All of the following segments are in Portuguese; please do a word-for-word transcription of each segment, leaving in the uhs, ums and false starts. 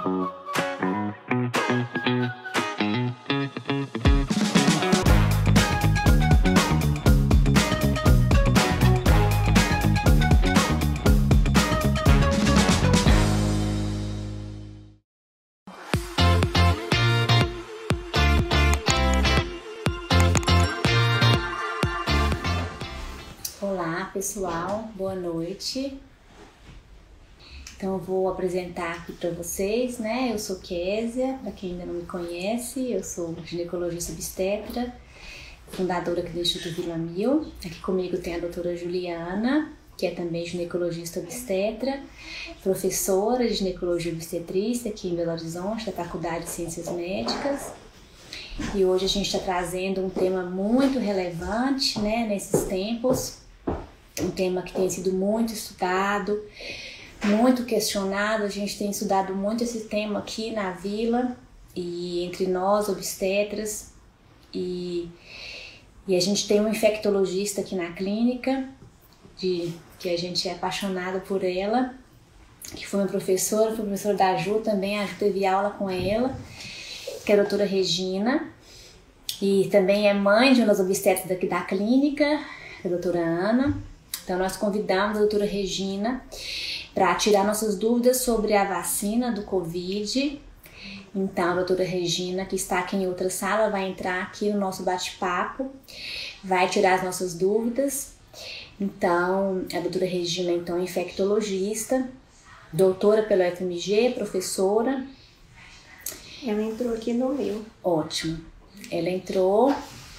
Olá pessoal, boa noite. Então eu vou apresentar aqui para vocês, né? Eu sou Késia, para quem ainda não me conhece, eu sou ginecologista obstetra, fundadora aqui do Instituto Vila Mil. Aqui comigo tem a doutora Juliana, que é também ginecologista obstetra, professora de ginecologia obstetrícia aqui em Belo Horizonte, da Faculdade de Ciências Médicas. E hoje a gente está trazendo um tema muito relevante, né, nesses tempos. Um tema que tem sido muito estudado, muito questionado. A gente tem estudado muito esse tema aqui na Vila e entre nós, obstetras. E, e a gente tem um infectologista aqui na clínica, de, que a gente é apaixonado por ela, que foi uma professora, foi professora da Ju também, a Ju teve aula com ela, que é a doutora Regina. E também é mãe de uma das obstetras daqui da clínica, a doutora Ana. Então nós convidamos a doutora Regina para tirar nossas dúvidas sobre a vacina do Covid. Então a doutora Regina, que está aqui em outra sala, vai entrar aqui no nosso bate-papo, vai tirar as nossas dúvidas. Então a doutora Regina então, é infectologista, doutora pela U F M G, professora. Ela entrou aqui no meu. Ótimo. Ela entrou...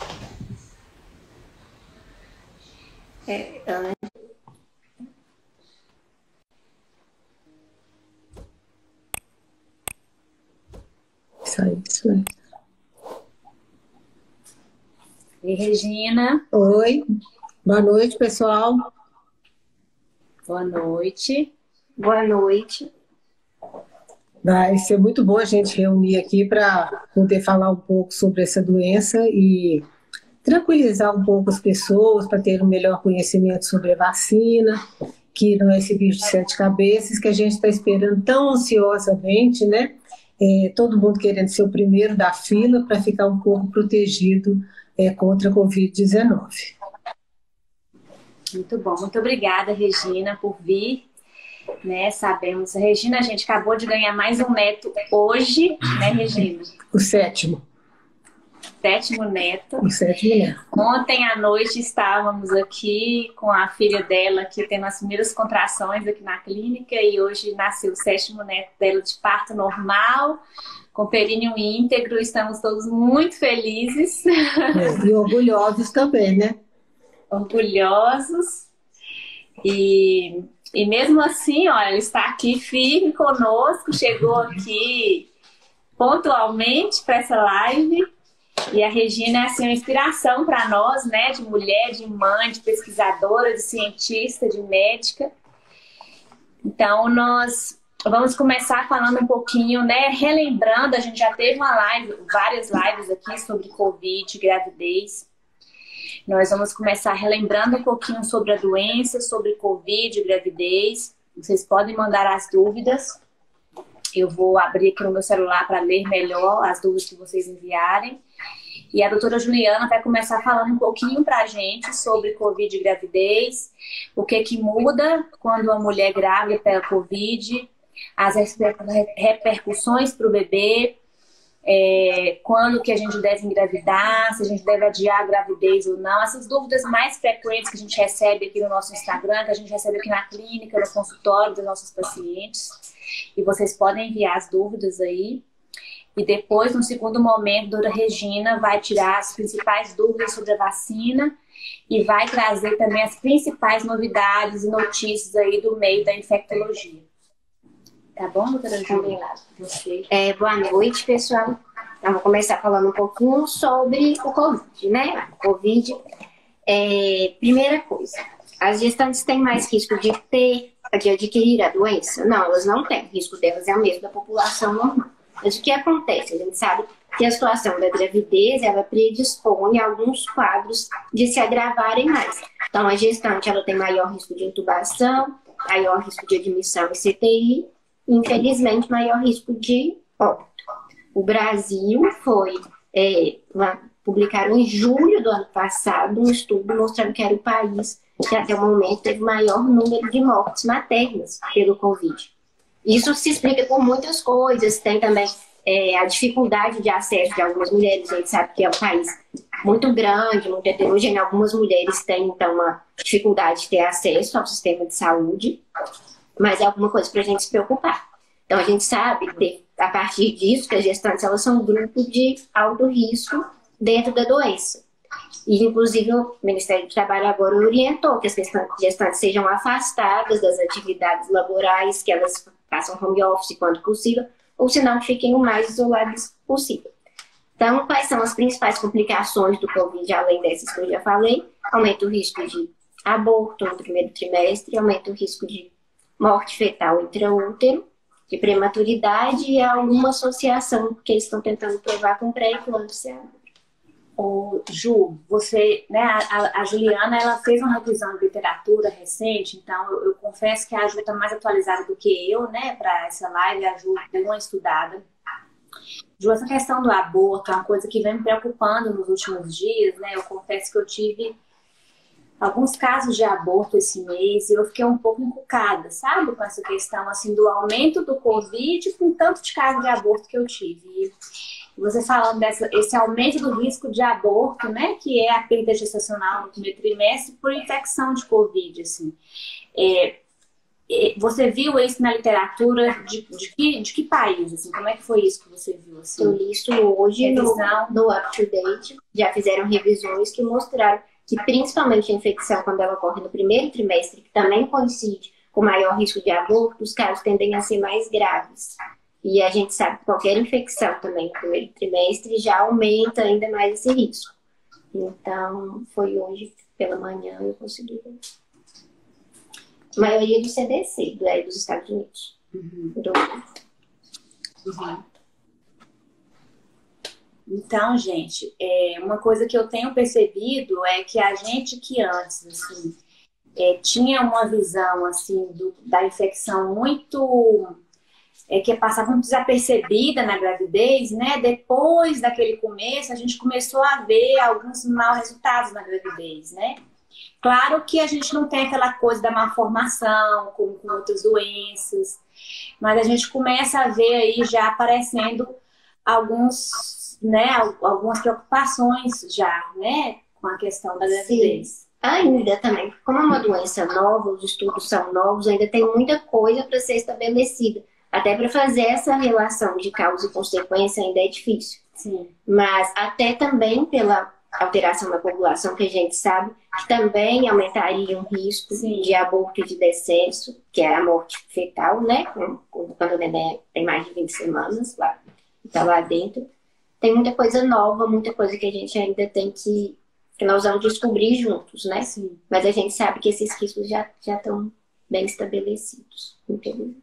É, ela... Isso aí, isso aí. E Regina? Oi, boa noite, pessoal. Boa noite. Boa noite. Vai ser muito bom a gente reunir aqui para poder falar um pouco sobre essa doença e tranquilizar um pouco as pessoas para ter um melhor conhecimento sobre a vacina, que não é esse bicho de sete cabeças que a gente está esperando tão ansiosamente, né? É, todo mundo querendo ser o primeiro da fila para ficar um pouco protegido é, contra a covid dezenove. Muito bom, muito obrigada, Regina, por vir. Né, sabemos, Regina, a gente acabou de ganhar mais um neto hoje, né, Regina? O sétimo. Sétimo neto. O sétimo neto. Ontem à noite estávamos aqui com a filha dela, que tem as primeiras contrações aqui na clínica, e hoje nasceu o sétimo neto dela de parto normal, com períneo íntegro. Estamos todos muito felizes. É, e orgulhosos também, né? Orgulhosos. E... E mesmo assim, olha, ele está aqui firme conosco, chegou aqui pontualmente para essa live. E a Regina é assim, uma inspiração para nós, né? De mulher, de mãe, de pesquisadora, de cientista, de médica. Então, nós vamos começar falando um pouquinho, né? Relembrando, a gente já teve uma live, várias lives aqui sobre Covid, gravidez. Nós vamos começar relembrando um pouquinho sobre a doença, sobre Covid e gravidez. Vocês podem mandar as dúvidas. Eu vou abrir aqui no meu celular para ler melhor as dúvidas que vocês enviarem. E a doutora Juliana vai começar falando um pouquinho para a gente sobre Covid e gravidez, o que que muda quando uma mulher grávida pega Covid, as repercussões para o bebê, É, quando que a gente deve engravidar, se a gente deve adiar a gravidez ou não, essas dúvidas mais frequentes que a gente recebe aqui no nosso Instagram, que a gente recebe aqui na clínica, no consultório dos nossos pacientes. E vocês podem enviar as dúvidas aí. E depois, no segundo momento, a doutora Regina vai tirar as principais dúvidas sobre a vacina e vai trazer também as principais novidades e notícias aí do meio da infectologia. Tá bom, doutora Juliana? É, boa noite, pessoal. Eu vou começar falando um pouquinho sobre o Covid, né? O Covid, é, primeira coisa, as gestantes têm mais risco de ter, de adquirir a doença? Não, elas não têm. O risco delas é o mesmo da população normal. Mas o que acontece? A gente sabe que a situação da gravidez, ela predispõe a alguns quadros de se agravarem mais. Então, a gestante, ela tem maior risco de intubação, maior risco de admissão em C T I, infelizmente, maior risco de óbito. O Brasil foi, é, lá, publicaram em julho do ano passado um estudo mostrando que era o país que até o momento teve o maior número de mortes maternas pelo Covid. Isso se explica por muitas coisas, tem também é, a dificuldade de acesso de algumas mulheres, a gente sabe que é um país muito grande, muito heterogêneo, algumas mulheres têm então uma dificuldade de ter acesso ao sistema de saúde, mas é alguma coisa para a gente se preocupar. Então a gente sabe, a partir disso, que as gestantes elas são um grupo de alto risco dentro da doença. E, inclusive, o Ministério do Trabalho agora orientou que as gestantes sejam afastadas das atividades laborais, que elas façam home office quando possível, ou se não, fiquem o mais isoladas possível. Então, quais são as principais complicações do Covid, além dessas que eu já falei? Aumenta o risco de aborto no primeiro trimestre, aumenta o risco de morte fetal intraútero, de prematuridade e alguma associação que eles estão tentando provar com pré-eclâmpsia. Ô, Ju, você, né, a, a Juliana, ela fez uma revisão de literatura recente, então eu, eu confesso que a Ju está mais atualizada do que eu, né, para essa live, a Ju deu uma estudada. Ju, essa questão do aborto é uma coisa que vem me preocupando nos últimos dias, né, eu confesso que eu tive alguns casos de aborto esse mês e eu fiquei um pouco encucada, sabe, com essa questão, assim, do aumento do Covid com tanto de casos de aborto que eu tive. E você falando desse esse aumento do risco de aborto, né, que é a perda gestacional no primeiro trimestre por infecção de Covid, assim. É, é, você viu isso na literatura de, de, que, de que país, assim? Como é que foi isso que você viu, assim? Eu li isso hoje no, no Up to Date. Já fizeram revisões que mostraram que principalmente a infecção, quando ela ocorre no primeiro trimestre, que também coincide com maior risco de aborto, os casos tendem a ser mais graves. E a gente sabe que qualquer infecção também no primeiro trimestre já aumenta ainda mais esse risco. Então, foi hoje pela manhã eu consegui ver. A maioria do C D C, do, é, dos Estados Unidos. Uhum. Do... Uhum. Então, gente, é, uma coisa que eu tenho percebido é que a gente que antes, assim, é, tinha uma visão, assim, do, da infecção muito... É, que passava muito desapercebida na gravidez, né? Depois daquele começo, a gente começou a ver alguns maus resultados na gravidez, né? Claro que a gente não tem aquela coisa da malformação, como com outras doenças, mas a gente começa a ver aí já aparecendo alguns, né, algumas preocupações já, né, com a questão da gravidez. Sim. Ainda também, como é uma doença nova, os estudos são novos, ainda tem muita coisa para ser estabelecida. Até para fazer essa relação de causa e consequência ainda é difícil. Sim. Mas até também pela alteração da população, que a gente sabe que também aumentaria o risco Sim. de aborto e de decesso, que é a morte fetal, né? Quando o neném tem mais de vinte semanas, lá, está lá dentro. Tem muita coisa nova, muita coisa que a gente ainda tem que... que nós vamos descobrir juntos, né? Sim. Mas a gente sabe que esses riscos já, já estão bem estabelecidos, infelizmente.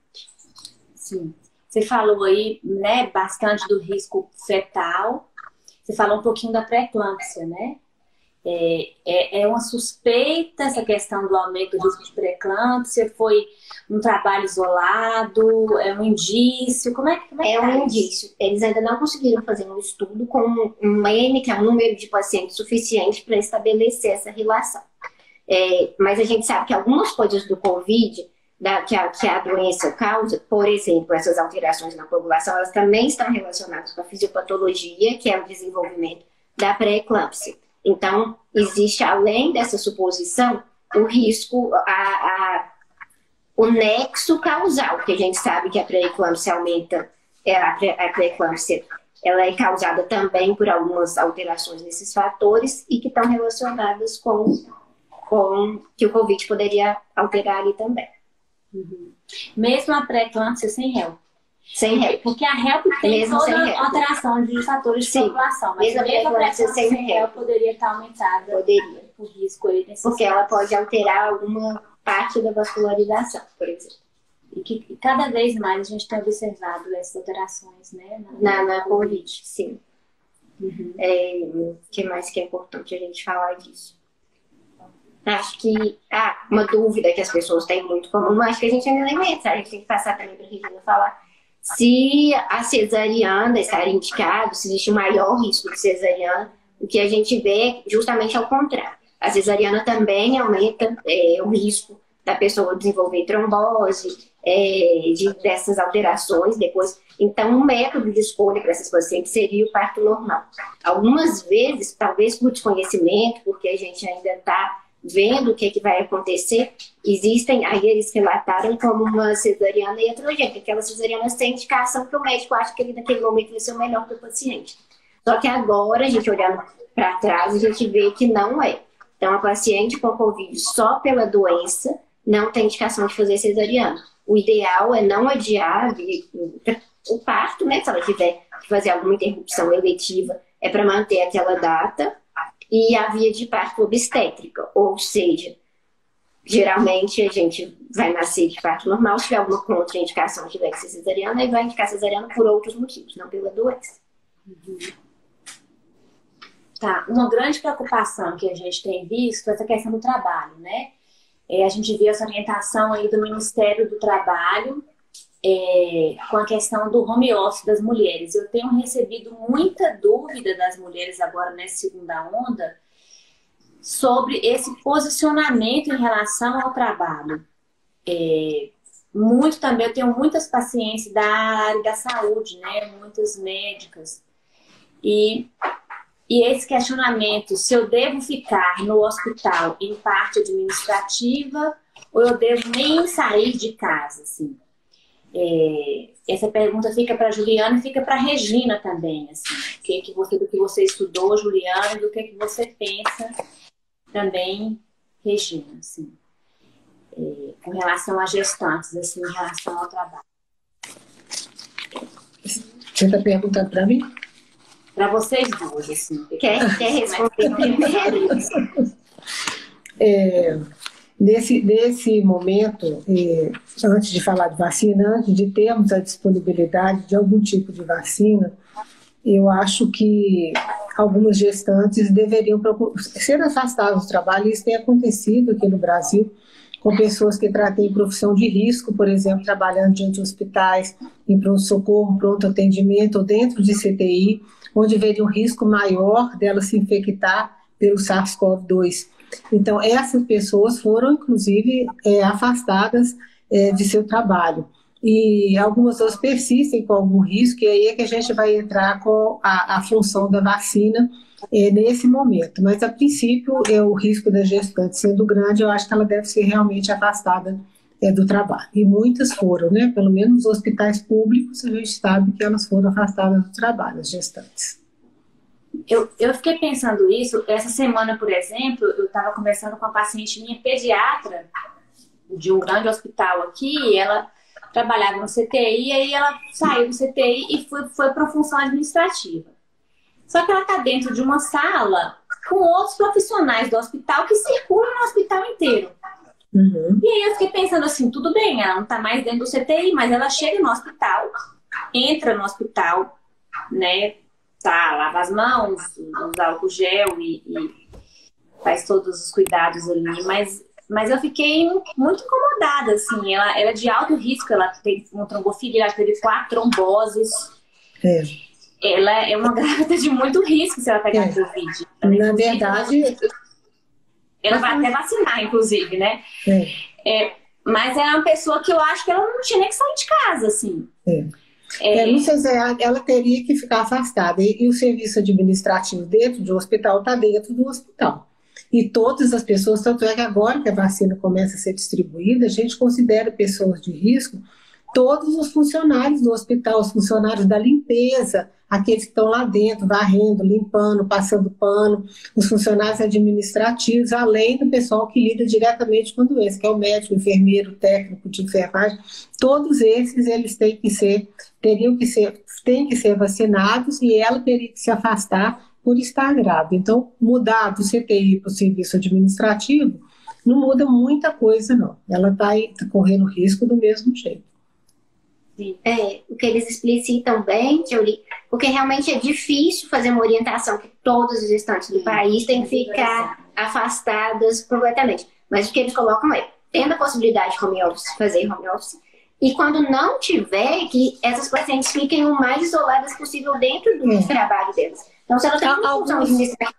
Sim. Você falou aí, né, bastante do risco fetal. Você falou um pouquinho da pré-eclâmpsia, né? É, é, é uma suspeita essa questão do aumento do risco de pré-eclâmpsia? Foi um trabalho isolado? É um indício? Como é, como é, é que um tá indício. Eles ainda não conseguiram fazer um estudo com um N, que é um número de pacientes suficiente para estabelecer essa relação. É, mas a gente sabe que algumas coisas do Covid... Da, que, a, que a doença causa, por exemplo, essas alterações na coagulação, elas também estão relacionadas com a fisiopatologia, que é o desenvolvimento da pré-eclâmpsia. Então, existe, além dessa suposição, o risco, a, a, o nexo causal, que a gente sabe que a pré-eclâmpsia aumenta, é, a pré-eclâmpsia ela é causada também por algumas alterações nesses fatores e que estão relacionadas com, com que o Covid poderia alterar ali também. Uhum. Mesmo a pré-eclâmpsia sem H E L P? Sem H E L P. Porque a H E L P tem mesmo toda a alteração de fatores de população, mas mesmo, mesmo a pré-eclâmpsia sem H E L P poderia estar aumentada. Poderia. O risco aí desse Porque ela pode alterar alguma parte da vascularização, por exemplo. E que cada vez mais a gente tem observado essas alterações, né? Na, na, na Covid, sim. Uhum. É, o que mais que é importante a gente falar disso? Acho que ah, uma dúvida que as pessoas têm muito comum, acho que a gente ainda nem mete, a gente tem que passar também para a Regina falar se a cesariana estaria indicado, se existe um maior risco de cesariana. O que a gente vê justamente ao contrário. A cesariana também aumenta é, o risco da pessoa desenvolver trombose, é, de, dessas alterações depois. Então, um método de escolha para essas pacientes seria o parto normal. Algumas vezes, talvez por desconhecimento, porque a gente ainda está vendo o que, que vai acontecer, existem, aí eles relataram como uma cesariana iatrogênica, aquela cesariana sem indicação que o médico acha que ele naquele momento vai ser o melhor para o paciente. Só que agora, a gente olhando para trás, a gente vê que não é. Então, a paciente com Covid só pela doença não tem indicação de fazer cesariana. O ideal é não adiar o parto, né? Se ela tiver que fazer alguma interrupção eletiva, é para manter aquela data, e a via de parto obstétrica, ou seja, geralmente a gente vai nascer de parto normal, se tiver alguma contraindicação, tiver que ser cesariana, e vai indicar cesariana por outros motivos, não pela doença. Uhum. Tá, uma grande preocupação que a gente tem visto é essa questão do trabalho, né? É, a gente viu essa orientação aí do Ministério do Trabalho é, com a questão do home office das mulheres. Eu tenho recebido muita dúvida das mulheres agora nessa segunda onda sobre esse posicionamento em relação ao trabalho. É, muito também, eu tenho muitas pacientes da área da saúde, né? Muitas médicas. E... E esse questionamento, se eu devo ficar no hospital em parte administrativa ou eu devo nem sair de casa, assim. É, essa pergunta fica para a Juliana e fica para a Regina também, assim. O que que você, do que você estudou, Juliana, e do que que você pensa também, Regina, assim. É, com relação às gestantes, assim, em relação ao trabalho. Você está perguntando para mim? Para vocês duas, assim. Quer, quer responder primeiro? É, nesse, nesse momento, é, antes de falar de vacina, antes de termos a disponibilidade de algum tipo de vacina, eu acho que algumas gestantes deveriam ser afastadas do trabalho. Isso tem acontecido aqui no Brasil, com pessoas que têm profissão de risco, por exemplo, trabalhando diante de hospitais, em pronto-socorro, pronto-atendimento ou dentro de C T I, onde haveria um risco maior dela se infectar pelo SARS-CoV dois. Então, essas pessoas foram, inclusive, é, afastadas é, de seu trabalho. E algumas outras persistem com algum risco, e aí é que a gente vai entrar com a, a função da vacina é, nesse momento. Mas, a princípio, é, o risco da gestante sendo grande, eu acho que ela deve ser realmente afastada é, do trabalho. E muitas foram, né? Pelo menos nos hospitais públicos, a gente sabe que elas foram afastadas do trabalho, as gestantes. Eu, eu fiquei pensando isso, essa semana, por exemplo, eu estava conversando com uma paciente minha pediatra de um grande hospital aqui, e ela trabalhava no C T I, e aí ela saiu do C T I e foi, foi para uma função administrativa. Só que ela está dentro de uma sala com outros profissionais do hospital que circulam no hospital inteiro. Uhum. E aí eu fiquei pensando assim, tudo bem, ela não está mais dentro do C T I, mas ela chega no hospital, entra no hospital, né, tá, lava as mãos, usa álcool gel e, e faz todos os cuidados ali, mas, mas eu fiquei muito incomodada, assim, ela era de alto risco, ela teve uma trombofilia, ela teve quatro tromboses, é. Ela é uma grávida de muito risco se ela pegar é. Covid. Ela, Na verdade... Ela vai até vacinar, inclusive, né? É. É, mas é uma pessoa que eu acho que ela não tinha nem que sair de casa, assim. É. É, é, não sei se ela teria que ficar afastada. E, e o serviço administrativo dentro do hospital está dentro do hospital. E todas as pessoas, tanto é que agora que a vacina começa a ser distribuída, a gente considera pessoas de risco todos os funcionários do hospital, os funcionários da limpeza, aqueles que estão lá dentro, varrendo, limpando, passando pano, os funcionários administrativos, além do pessoal que lida diretamente com a doença, que é o médico, o enfermeiro, o técnico de enfermagem. Todos esses, eles têm que ser, teriam que ser, têm que ser vacinados, e ela teria que se afastar por estar grávida. Então, mudar do C T I para o serviço administrativo não muda muita coisa, não. Ela está tá correndo risco do mesmo jeito. É, o que eles explicitam bem, Jolie, porque realmente é difícil fazer uma orientação que todos os gestantes do país têm que ficar afastadas completamente. Mas o que eles colocam é, tendo a possibilidade de home office, fazer home office, e quando não tiver, que essas pacientes fiquem o mais isoladas possível dentro do é. trabalho delas. Então, se ela tem uma função administrativa...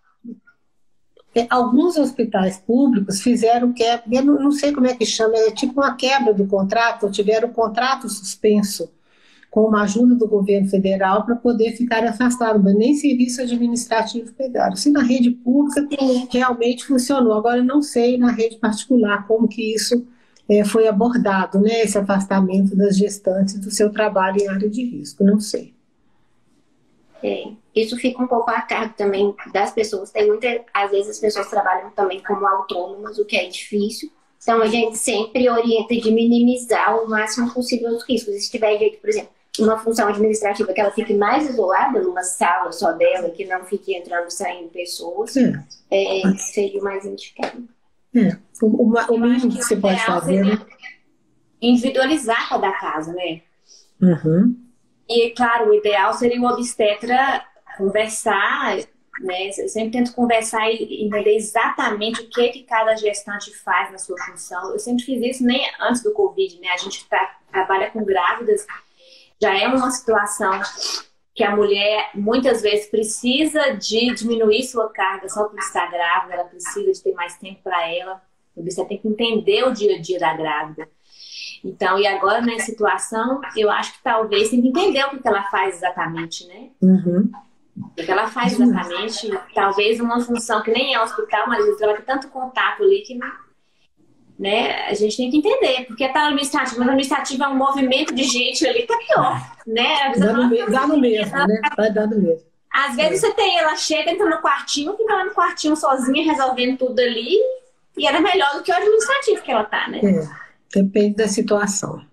Alguns hospitais públicos fizeram quebra, eu não, não sei como é que chama, é tipo uma quebra do contrato, tiveram o contrato suspenso com uma ajuda do governo federal para poder ficar afastado, mas nem serviço administrativo pegaram. Se na rede pública Sim. realmente funcionou, agora eu não sei na rede particular como que isso é, foi abordado, né, esse afastamento das gestantes do seu trabalho em área de risco, não sei. É, isso fica um pouco a cargo também das pessoas. Tem muita, às vezes as pessoas trabalham também como autônomas, o que é difícil. Então a gente sempre orienta de minimizar o máximo possível os riscos. E se tiver jeito, por exemplo, uma função administrativa que ela fique mais isolada numa sala só dela, que não fique entrando e saindo pessoas, é. É, seria o mais indicado. É. O, o, o mínimo que você pode fazer, né? Individualizar cada caso, né? Uhum. E, claro, o ideal seria o obstetra conversar, né? Eu sempre tento conversar e entender exatamente o que, que cada gestante faz na sua função. Eu sempre fiz isso nem antes do Covid, né? A gente tra trabalha com grávidas, já é uma situação que a mulher muitas vezes precisa de diminuir sua carga só por estar grávida, ela precisa de ter mais tempo para ela. Você tem que entender o dia a dia da grávida. Então, e agora, nessa situação, eu acho que talvez tem que entender o que ela faz exatamente, né? Uhum. O que ela faz exatamente, talvez uma função que nem é hospital, mas ela tem tanto contato ali que, né, a gente tem que entender, porque tá administrativo, mas administrativo é um movimento de gente ali, tá pior, né? Dá no, me dá no mesmo, né? Vai dar no mesmo. Às vezes é. você tem, ela chega, entra no quartinho, fica lá no quartinho sozinha, resolvendo tudo ali, e era melhor do que o administrativo que ela tá, né? É. Depende da situação.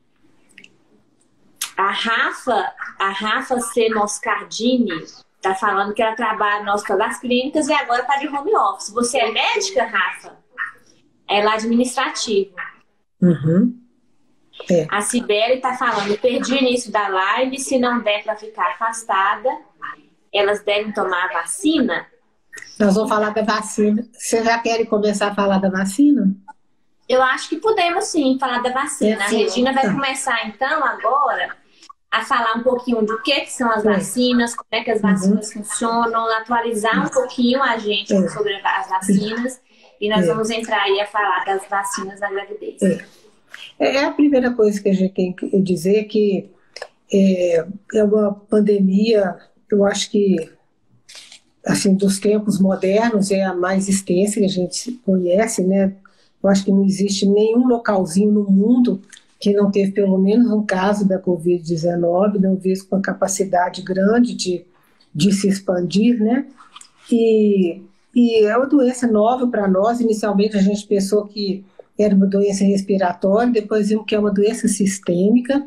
A Rafa, a Rafa C. Moscardini está falando que ela trabalha no Hospital das Clínicas e agora está de home office. Você é médica, Rafa? Ela é administrativa. Uhum. É. A Cibele está falando, perdi o início da live, se não der para ficar afastada, elas devem tomar a vacina? Nós vamos falar da vacina. Vocês já querem começar a falar da vacina? Eu acho que podemos sim falar da vacina. É, a Regina vai começar então agora a falar um pouquinho do que, que são as é. vacinas, como é que as vacinas uhum. funcionam, atualizar um pouquinho a gente é. sobre as vacinas e nós é. vamos entrar aí a falar das vacinas da gravidez. É. é a primeira coisa que a gente tem que dizer que é, é uma pandemia, eu acho que assim, dos tempos modernos é a mais extensa que a gente conhece, né? Eu acho que não existe nenhum localzinho no mundo que não teve pelo menos um caso da covid dezenove, não visto com a capacidade grande de, de se expandir, né? E, e é uma doença nova para nós. Inicialmente a gente pensou que era uma doença respiratória, depois vimos que é uma doença sistêmica.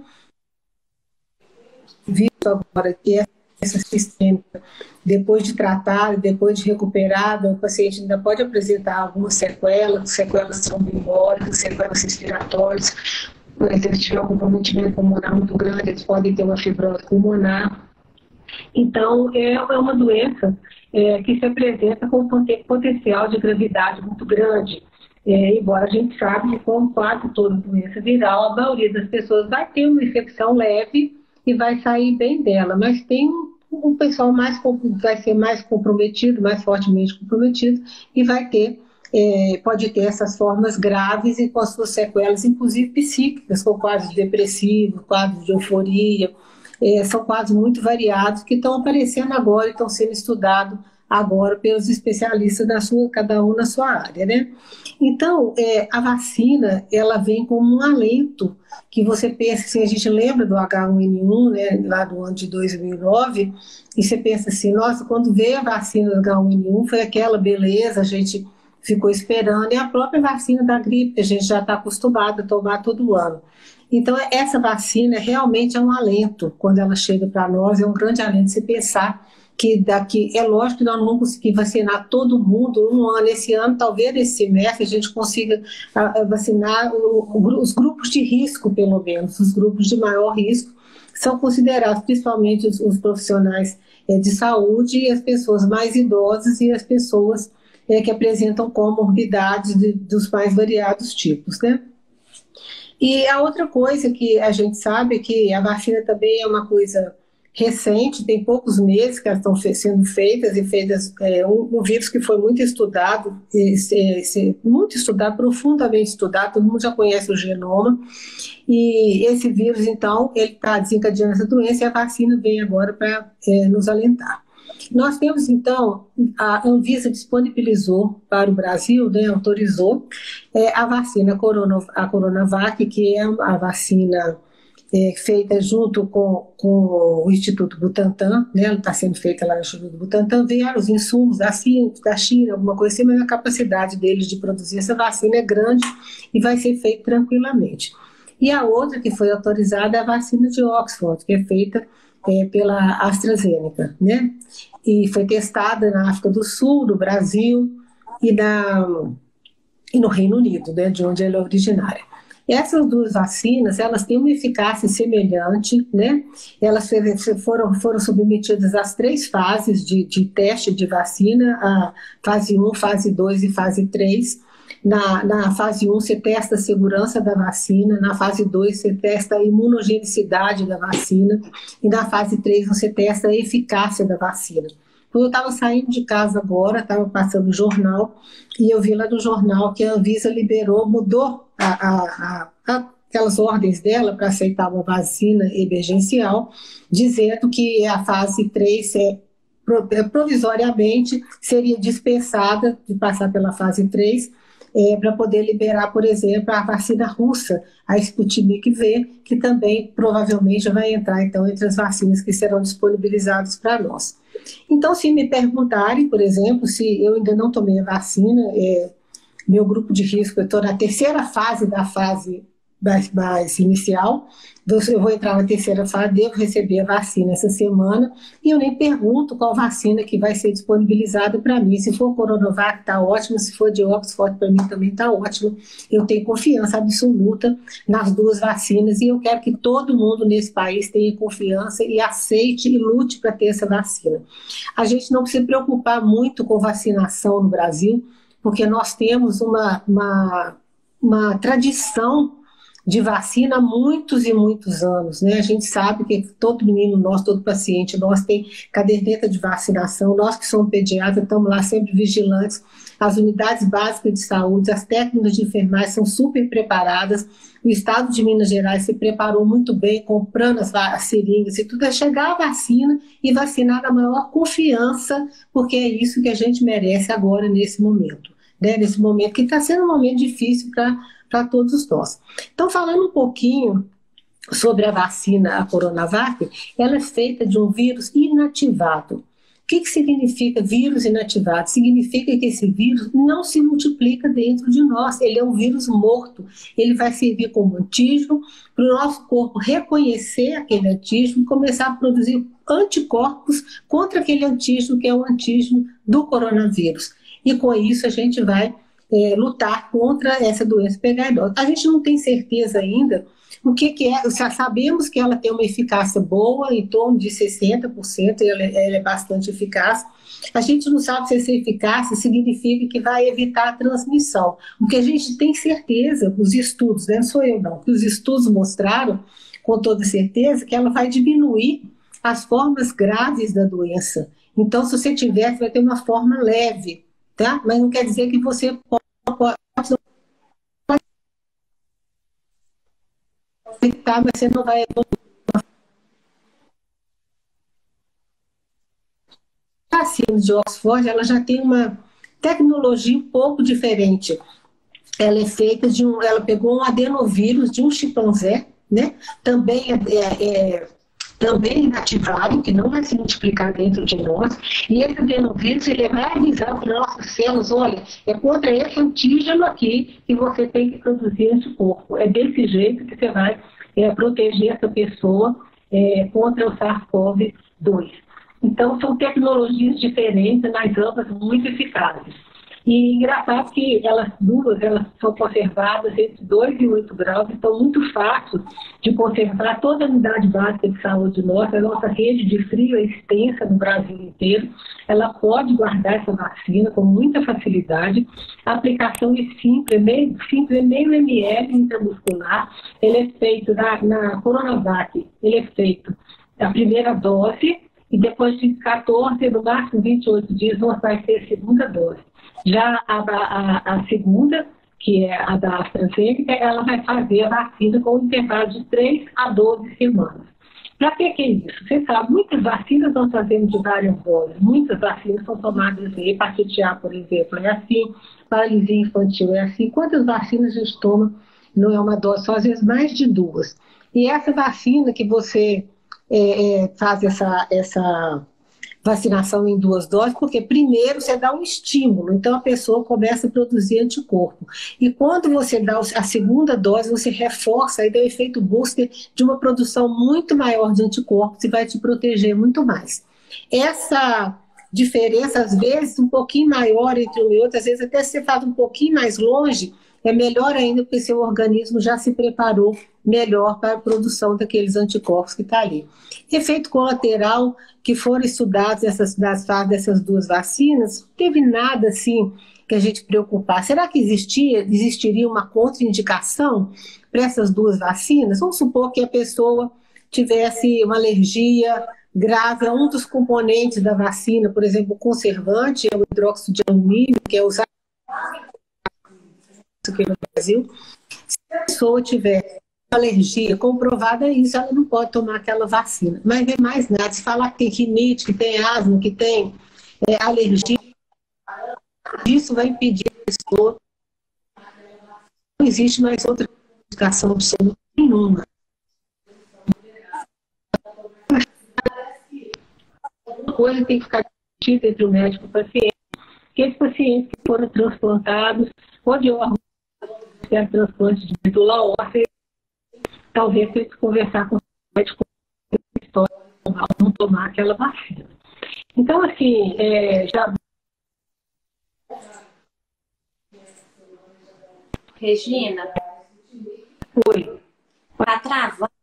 Visto agora que é doença sistêmica, depois de tratar, depois de recuperada, o paciente ainda pode apresentar algumas sequelas, sequelas trombembólicas, sequelas respiratórias. Se ele tiver um comprometimento pulmonar muito grande, eles podem ter uma fibrose pulmonar. Então, é uma doença é, que se apresenta com potencial de gravidade muito grande. É, embora a gente sabe que, como quase toda doença viral, a maioria das pessoas vai ter uma infecção leve e vai sair bem dela, mas tem um o pessoal mais, vai ser mais comprometido, mais fortemente comprometido, e vai ter, é, pode ter essas formas graves e com as suas sequelas, inclusive psíquicas, com quadros depressivos, quadros de euforia, é, são quadros muito variados que estão aparecendo agora e estão sendo estudados agora pelos especialistas da sua, cada um na sua área, né? Então, é, a vacina, ela vem como um alento, que você pensa, assim, a gente lembra do agá um ene um, né, lá do ano de dois mil e nove, e você pensa assim, nossa, quando veio a vacina do agá um ene um, foi aquela beleza, a gente ficou esperando, e a própria vacina da gripe, que a gente já está acostumado a tomar todo ano. Então, essa vacina realmente é um alento, quando ela chega para nós, é um grande alento você pensar que daqui, é lógico que nós não vamos conseguir vacinar todo mundo um ano, esse ano, talvez nesse semestre a gente consiga a, a vacinar o, o, os grupos de risco, pelo menos, os grupos de maior risco, são considerados principalmente os, os profissionais é, de saúde e as pessoas mais idosas e as pessoas é, que apresentam comorbidades de, dos mais variados tipos, né? E a outra coisa que a gente sabe é que a vacina também é uma coisa recente, tem poucos meses que elas estão sendo feitas, e feitas é, um, um vírus que foi muito estudado, esse, esse, muito estudado, profundamente estudado, todo mundo já conhece o genoma, e esse vírus, então, ele está desencadeando essa doença, e a vacina vem agora para é, nos alentar. Nós temos, então, a Anvisa disponibilizou para o Brasil, né, autorizou é, a vacina Corona, a Coronavac, que é a vacina é, feita junto com, com o Instituto Butantan, né, ela está sendo feita lá no Instituto Butantan, vieram os insumos da China, da China, alguma coisa assim, mas a capacidade deles de produzir essa vacina é grande e vai ser feita tranquilamente. E a outra que foi autorizada é a vacina de Oxford, que é feita é, pela AstraZeneca, né? E foi testada na África do Sul, no Brasil e, na, e no Reino Unido, né, de onde ela é originária. Essas duas vacinas, elas têm uma eficácia semelhante, né? Elas foram, foram submetidas às três fases de, de teste de vacina, a fase um, fase dois e fase três. Na, na fase um, você testa a segurança da vacina, na fase dois, você testa a imunogenicidade da vacina, e na fase três, você testa a eficácia da vacina. Quando eu estava saindo de casa agora, estava passando o jornal, e eu vi lá no jornal que a Anvisa liberou, mudou a, a, a, aquelas ordens dela para aceitar uma vacina emergencial, dizendo que a fase três é, provisoriamente seria dispensada de passar pela fase três, É, para poder liberar, por exemplo, a vacina russa, a Sputnik V, que também provavelmente vai entrar então entre as vacinas que serão disponibilizadas para nós. Então, se me perguntarem, por exemplo, se eu ainda não tomei a vacina, é, meu grupo de risco, eu estou na terceira fase da fase mais, mais inicial, eu vou entrar na terceira fase, devo receber a vacina essa semana, e eu nem pergunto qual vacina que vai ser disponibilizada para mim. Se for Coronavac, está ótimo, se for de Oxford, para mim também está ótimo. Eu tenho confiança absoluta nas duas vacinas, e eu quero que todo mundo nesse país tenha confiança e aceite e lute para ter essa vacina. A gente não precisa se preocupar muito com vacinação no Brasil, porque nós temos uma, uma, uma tradição de vacina há muitos e muitos anos, né? A gente sabe que todo menino nosso, todo paciente nosso tem caderneta de vacinação, nós que somos pediatras estamos lá sempre vigilantes, as unidades básicas de saúde, as técnicas de enfermagem são super preparadas, o estado de Minas Gerais se preparou muito bem, comprando as, as seringas e tudo, é chegar a vacina e vacinar na maior confiança, porque é isso que a gente merece agora nesse momento, né? Nesse momento que está sendo um momento difícil para para todos nós. Então, falando um pouquinho sobre a vacina, a Coronavac, ela é feita de um vírus inativado. O que, que significa vírus inativado? Significa que esse vírus não se multiplica dentro de nós, ele é um vírus morto, ele vai servir como antígeno para o nosso corpo reconhecer aquele antígeno e começar a produzir anticorpos contra aquele antígeno que é o antígeno do coronavírus. E com isso a gente vai É, lutar contra essa doença pegar idosa. A gente não tem certeza ainda o que, que é, já sabemos que ela tem uma eficácia boa, em torno de sessenta por cento, ela, ela é bastante eficaz. A gente não sabe se essa eficácia significa que vai evitar a transmissão. O que a gente tem certeza, os estudos, né, não sou eu não, que os estudos mostraram com toda certeza que ela vai diminuir as formas graves da doença. Então, se você tiver, você vai ter uma forma leve, tá? Mas não quer dizer que você pode evitar, mas você não vai. A vacina de Oxford, ela já tem uma tecnologia um pouco diferente. Ela é feita de um, ela pegou um adenovírus de um chimpanzé, né? Também é, é, é também inativado, que não vai se multiplicar dentro de nós, e esse adenovírus, ele vai avisar para os nossos células, olha, é contra esse antígeno aqui que você tem que produzir anticorpo. É desse jeito que você vai é, proteger essa pessoa é, contra o SARS-CoV dois. Então, são tecnologias diferentes, mas ambas muito eficazes. E engraçado que elas duas, elas são conservadas entre dois e oito graus, então muito fácil de conservar toda a unidade básica de saúde nossa. A nossa rede de frio é extensa no Brasil inteiro, ela pode guardar essa vacina com muita facilidade. A aplicação é simples, é meio, simples, é meio ml intramuscular. Ele é feito na, na Coronavac, ele é feito a primeira dose e depois de quatorze, no máximo vinte e oito dias, vai ter a segunda dose. Já a, a, a segunda, que é a da AstraZeneca, ela vai fazer a vacina com um intervalo de três a doze semanas. Para que que é isso? Você sabe, muitas vacinas nós fazemos de várias doses. Muitas vacinas são tomadas de hepatite A, por exemplo, é assim, paralisia infantil é assim. Quantas vacinas a gente toma? Não é uma dose, só às vezes mais de duas. E essa vacina que você é, é, faz essa, essa vacinação em duas doses, porque primeiro você dá um estímulo, então a pessoa começa a produzir anticorpo. E quando você dá a segunda dose, você reforça e dá o efeito booster de uma produção muito maior de anticorpos e vai te proteger muito mais. Essa diferença, às vezes, um pouquinho maior entre um e outro, às vezes até se você faz um pouquinho mais longe, é melhor ainda porque seu organismo já se preparou melhor para a produção daqueles anticorpos que está ali. Efeito colateral que foram estudados nessas, nas fases dessas duas vacinas, não teve nada assim que a gente preocupar. Será que existia, existiria uma contraindicação para essas duas vacinas? Vamos supor que a pessoa tivesse uma alergia grave a um dos componentes da vacina, por exemplo, o conservante, é o hidróxido de alumínio, que é usado aqui no Brasil. Se a pessoa tiver alergia comprovada, isso ela não pode tomar aquela vacina. Mas não é mais nada. Se falar que tem rinite, que tem asma, que tem é, alergia, isso vai impedir a pessoa. Não existe mais outra indicação absoluta nenhuma. Uma coisa tem que ficar discutida entre o médico e o paciente, que esses pacientes que foram transplantados, ou de órgãos, fizeram transplante de medula óssea, talvez tenha que conversar com o médico para não tomar aquela vacina. Então, assim, é, já... Regina? Oi. Tá travando?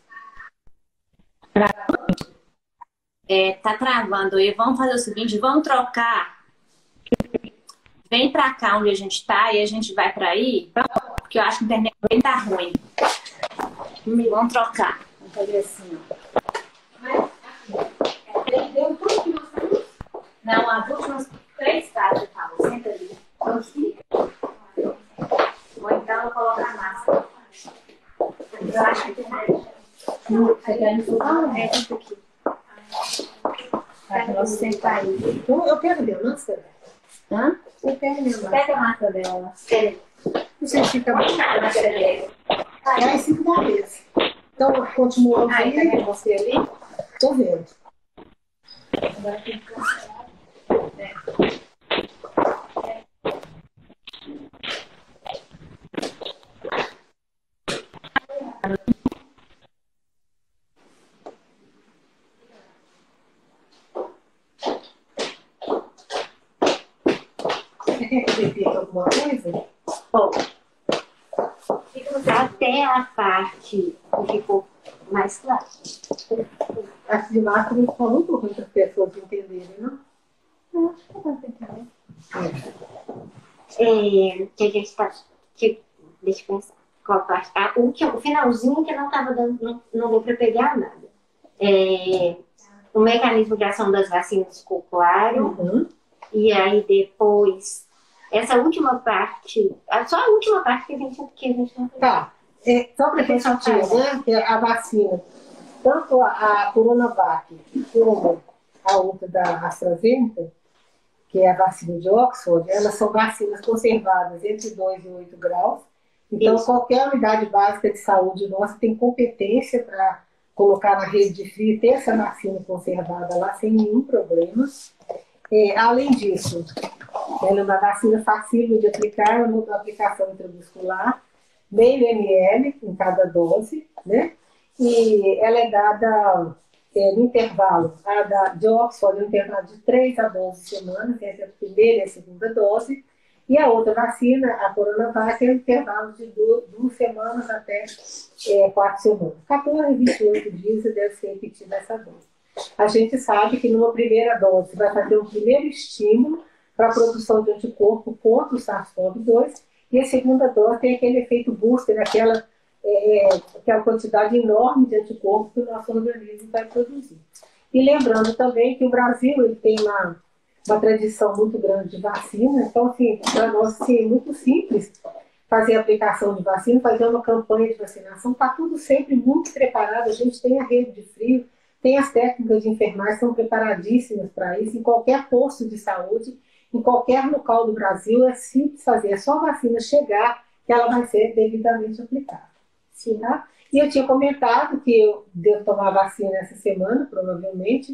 Travando? É, tá travando. E vamos fazer o seguinte, vamos trocar. Vem pra cá onde a gente tá e a gente vai pra aí, porque eu acho que a internet bem tá ruim. Vamos trocar. Vamos fazer assim, ó. Não, as últimas três casas eu falo. Senta ali. Ou então eu coloco a máscara. Eu acho que a internet... Você quer me falar? É isso aqui. Tá, nós sentar aí. Então, eu pego meu máscara. Hã? Eu pego meu máscara. Pega a máscara dela. Você fica bem na máscara dela. Ah, é assim que dá mesmo. Então, continuamos Ai, aí. tá vendo você ali? Tô vendo. Agora tem que cancelar. É. Você quer que repita alguma coisa? Bom, até a parte que ficou mais clara. Essa de máscara ficou muito ruim para as pessoas entenderem, não? Não, acho que não dá para entender. É, que a gente está... Que, deixa eu pensar. Qual parte? Ah, o, que, o finalzinho que não estava dando, não, não deu para pegar nada. É, o mecanismo de ação das vacinas ficou claro. Uhum. E aí depois, essa última parte, só a última parte que a gente, que a gente não Tá. É, só para repetir, né? Que a vacina, tanto a, a Coronavac como a outra da AstraZeneca, que é a vacina de Oxford, elas são vacinas conservadas entre dois e oito graus. Então, isso. Qualquer unidade básica de saúde nossa tem competência para colocar na rede de frio e ter essa vacina conservada lá sem nenhum problema. É, além disso, ela é uma vacina facílima de aplicar, uma aplicação intramuscular, meio ml em cada dose, né? E ela é dada é, no intervalo, a da, de Oxford, no intervalo de três a doze semanas, entre a primeira e a segunda dose, e a outra vacina, a Coronavac, tem um intervalo de duas, duas semanas até é, quatro semanas. quatorze a vinte e oito dias deve ser repetida essa dose. A gente sabe que numa primeira dose vai fazer um primeiro estímulo para a produção de anticorpo contra o SARS-CoV dois, e a segunda dose tem aquele efeito booster, aquela, é, aquela quantidade enorme de anticorpo que o nosso organismo vai produzir. E lembrando também que o Brasil ele tem uma, uma tradição muito grande de vacina, então, assim, para nós assim, é muito simples fazer a aplicação de vacina, fazer uma campanha de vacinação, está tudo sempre muito preparado, a gente tem a rede de frio, tem as técnicas de enfermagem, são preparadíssimas para isso, em qualquer posto de saúde, em qualquer local do Brasil, é simples fazer, é só a vacina chegar que ela vai ser devidamente aplicada. Sim, tá? E eu tinha comentado que eu devo tomar vacina essa semana, provavelmente,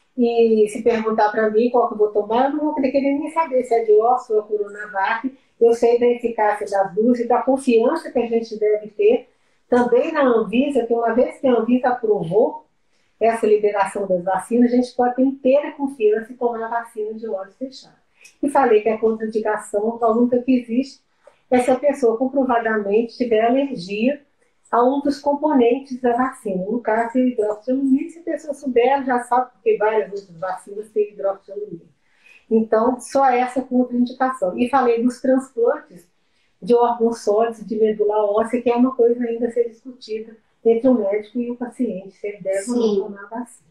e se perguntar para mim qual que eu vou tomar, eu não vou querer nem saber se é de Oxford ou a Coronavac. Eu sei da eficácia das duas e da confiança que a gente deve ter também na Anvisa, que uma vez que a Anvisa aprovou essa liberação das vacinas, a gente pode ter inteira confiança em tomar a vacina de olhos fechados. E falei que a contraindicação, a única que existe, é se a pessoa comprovadamente tiver alergia a um dos componentes da vacina. No caso, é hidróxido de alumínio. Se a pessoa souber, já sabe porque várias outras vacinas têm hidróxido de alumínio. Então, só essa contraindicação. E falei dos transplantes de órgãos sólidos de medula óssea, que é uma coisa ainda a ser discutida entre o médico e o paciente, se ele deve ou não tomar a vacina.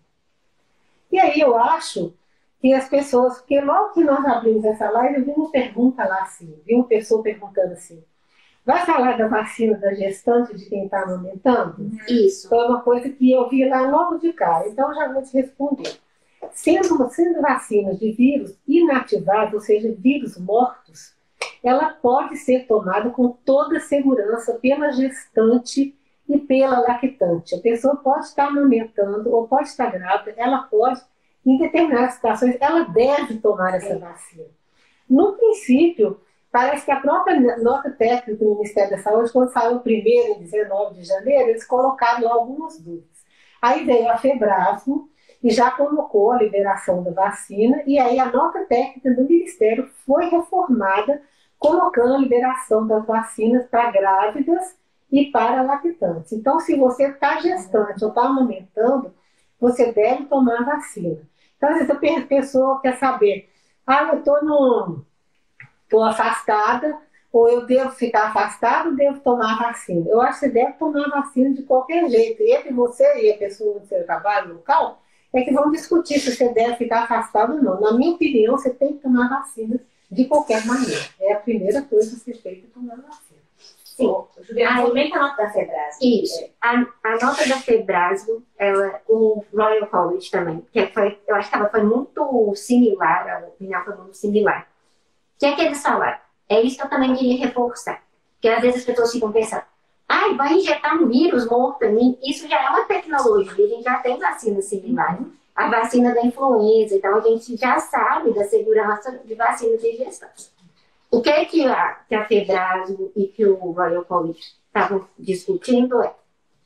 E aí eu acho que as pessoas, porque logo que nós abrimos essa live, eu vi uma pergunta lá assim, vi uma pessoa perguntando assim, vai falar da vacina da gestante de quem está amamentando? Isso. Foi uma coisa que eu vi lá logo de cara, então já vou te responder. Sendo, sendo vacinas de vírus inativados, ou seja, vírus mortos, ela pode ser tomada com toda segurança pela gestante e pela lactante. A pessoa pode estar amamentando ou pode estar grávida, ela pode, em determinadas situações, ela deve tomar essa vacina. No princípio, parece que a própria nota técnica do Ministério da Saúde, quando saiu primeiro, em dezenove de janeiro, eles colocaram lá algumas dúvidas. Aí veio a Febrasmo e já colocou a liberação da vacina, e aí a nota técnica do Ministério foi reformada, colocando a liberação das vacinas para grávidas e para lactantes. Então, se você está gestante ou está amamentando, você deve tomar a vacina. Então, às vezes a pessoa quer saber, ah, eu estou no... estou afastada, ou eu devo ficar afastada ou devo tomar a vacina? Eu acho que você deve tomar a vacina de qualquer jeito. Entre você e a pessoa do seu trabalho local, é que vão discutir se você deve ficar afastado ou não. Na minha opinião, você tem que tomar a vacina de qualquer maneira. É a primeira coisa que você tem que tomar a vacina. Sim. Juliana, comenta a nota da Febrasgo. Isso. A, a nota da Febrasgo, ela, o Royal College também, que foi, eu acho que ela foi muito similar, a opinião foi muito similar. O que é que eles falaram? É isso que eu também queria reforçar. Porque às vezes as pessoas ficam pensando, ai, vai injetar um vírus morto em mim. Isso já é uma tecnologia, a gente já tem vacinas similares. A vacina da influenza, então a gente já sabe da segurança de vacinas de gestante. O que é que a, que a Febrasgo e que o Royal College estavam discutindo é,